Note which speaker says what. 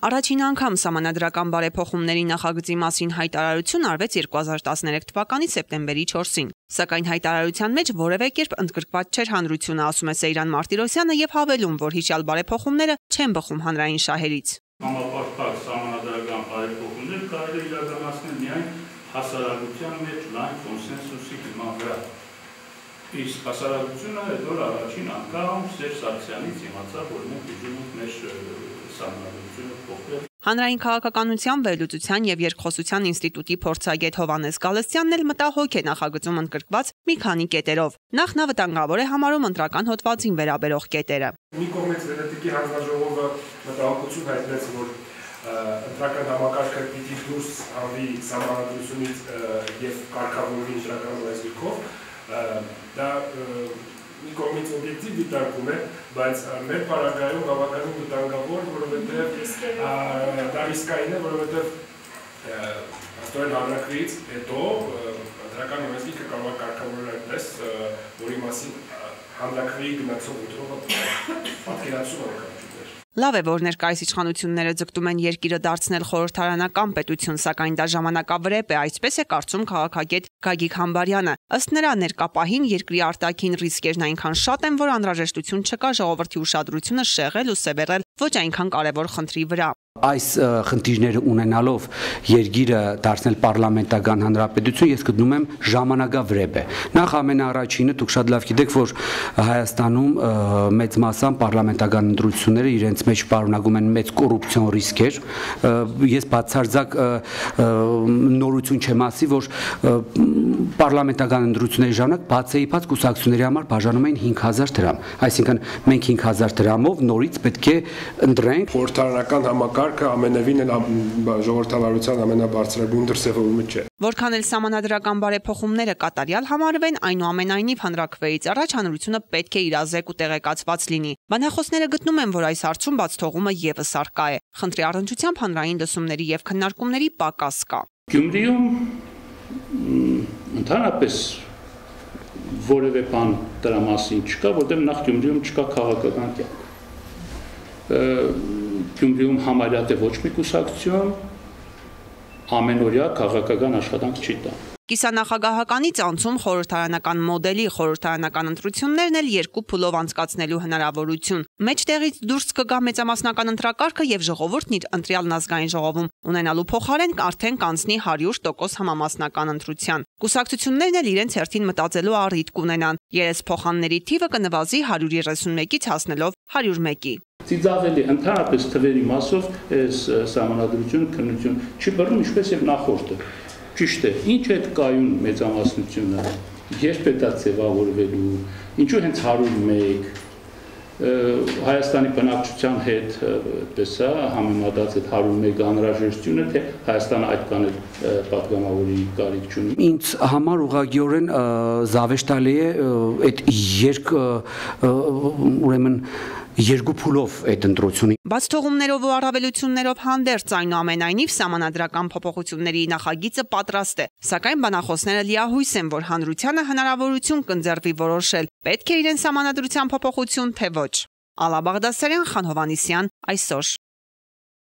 Speaker 1: Առաջին անգամ սահմանադրական բարեփոխումների նախագծի մասին հայտարարություն արվեց 2013 թվականի սեպտեմբերի 4-ին, սակայն հայտարարության մեջ որևէ կերպ ընդգրկված չէր հանրությունը, ասում է Սեյրան Մարտիրոսյանը եւ հավելում, որ հիշյալ բարեփոխումները չեն բխում հանրային շահերից։
Speaker 2: Համապարփակ սահմանադրական բարեփոխումներ կարելի է իրականացնել միայն հասարակության մեջ լայն կոնսենսուսի հիման վրա։ Իսկ հասարակությունը հետո առաջին անգամ Սերժ Սարգսյանից իմացավ, որ մենք ուզում ենք մեր սահմանադրությունը փոխել։
Speaker 1: Հանրային քաղաքականության, վերլուծության եւ երկխոսության ինստիտուտի փորձագետ Հովհաննես Գալստյանն էլ մտահոգ է նախագծում ընդգրկված մի քանի կետերով։ Նախ նա վտանգավոր է համարում ընտրական հոդվածին վերաբերող կետերը։
Speaker 3: Մի կողմից Վենետիկի հանձնաժողովը մտահոգություն հայտնեց, որ ընտրական համակարգը պիտի դուրս հանվի սահմանադրությունից եւ կարգավորվի ընտրական լեզվով, դա մի կողմից օբյեկտիվ դիտարկում է, բայց մեր պարագայում բավականին վտանգավոր, որովհետև դա ռիսկային է, որովհետև աստորեն հանրակրից հետո ընտրական լեզվիկը կարող է կարգավորել այնպես, որի մասին հանրակրի գնացող ընտրողը պատկերացում է։
Speaker 1: Լավ է, որ ներկայիս իշխանությունները ձգտում են երկիրը դարձնել խորհրդարանական պետություն, սակայն դա ժամանակավրեպ է, այսպես է կարծում քաղաքագետ Գագիկ Համբարյանը։ Ըստ նրա, ներկա պահին երկրի արտաքին ռիսկերն այնքան շատ են, որ անհրաժեշտություն չկա ժողովրդի ուշադրությունը շեղել ու սևեռել ոչ այնքան կարևոր խնդրի վրա։
Speaker 4: Այս խնդիրները ունենալով երկիրը դարձնել պարլամենտական հանրապետություն, ես գտնում եմ ժամանակավրեպ է։ Նախ ամենաառաջինը դուք շատ լավ գիտեք, որ Հայաստանում մեծ մասամբ պարլամենտական ընտրությունները իրենց մեջ պարունակում են մեծ կոռուպցիոն ռիսկեր։ Ես բացարձակ նորություն չեմ ասի, որ պարլամենտական ընտրությունների ժամանակ բացեիփած կուսակցությունների համար բաժանում էին 5000 դրամ։ Այսինքն մենք 5000 դրամով նորից պետք է ընտրենք
Speaker 3: խորհրդարանական համակարգը ամենևին ժողովրդավարության ամենաբարձրագույն դրսևորումը չէ։
Speaker 1: Որքան էլ սահմանադրական բարեփոխումները կատարյալ համարվեն, այնուամենայնիվ հանրաքվեից առաջ հանրությունը պետք է իրազեկ ու տեղեկացված լինի։ Բանախոսները գտնում են, որ այս հարցում բաց թողումը եւս առկա է։ Խնդրի առնչությամբ հանրային դասումների եւ քննարկումների պակաս կա։
Speaker 2: Գյումրիում ընդհանրապես որևէ բան դրա մասին չկա, որտեղ նախ Գյումրիում չկա քաղաքական կյանք։ Գյումրիում համարյա թե ոչ մի կուսակցություն ամենօրյա քաղաքական աշխատանք չի տա։
Speaker 1: Կիսանախագահականից անցում խորհրդարանական մոդելի խորհրդարանական ընտրություններն էլ երկու փուլով անցկացնելու հնարավորություն։ Մեջտեղից դուրս կգա մեծամասնական ընտրակարգը եւ ժողովուրդն իր ընտրյալն ազգային ժողովում ունենալու փոխարեն արդեն կանցնի 100% համամասնական ընտրության։ Կուսակցություններն էլ իրենց հերթին մտածելու առիթ կունենան։ Երեսփոխանների թիվը կնվազի 131-ից հասնելով 101-ի։
Speaker 2: Ծիծաղելի ընդհանրապես թվերի մասով այս սահմանադրությունը քննություն չի բռնում, ինչպես եւ նախորդը։ Ճիշտ է, ինչ է կայուն մեծամասնությունը, երբ է դա ձևավորվելու, ինչու հենց 101, Հայաստանի բնակչության հետ այդպես է համեմատած այդ 101 անհրաժեշտությունը, թե Հայաստանը այդ կան պատգամավորի կարիք չունի։
Speaker 4: Ինձ համար ուղղակիորեն զավեշտալի է այդ ուրեմն երկու փուլով այդ ընտրությունը։
Speaker 1: Բաց թողումներով ու առավելություններով հանդերձ այնուամենայնիվ սահմանադրական փոփոխությունների նախագիծը պատրաստ է, սակայն բանախոսները լիահույս են, որ հանրությանը հնարավորություն կընձեռվի որոշել՝ պետք է իրեն սահմանադրության փոփոխություն, թե ոչ։ Ալա Բաղդասարյան, Խան Հովհաննիսյան, այսօր։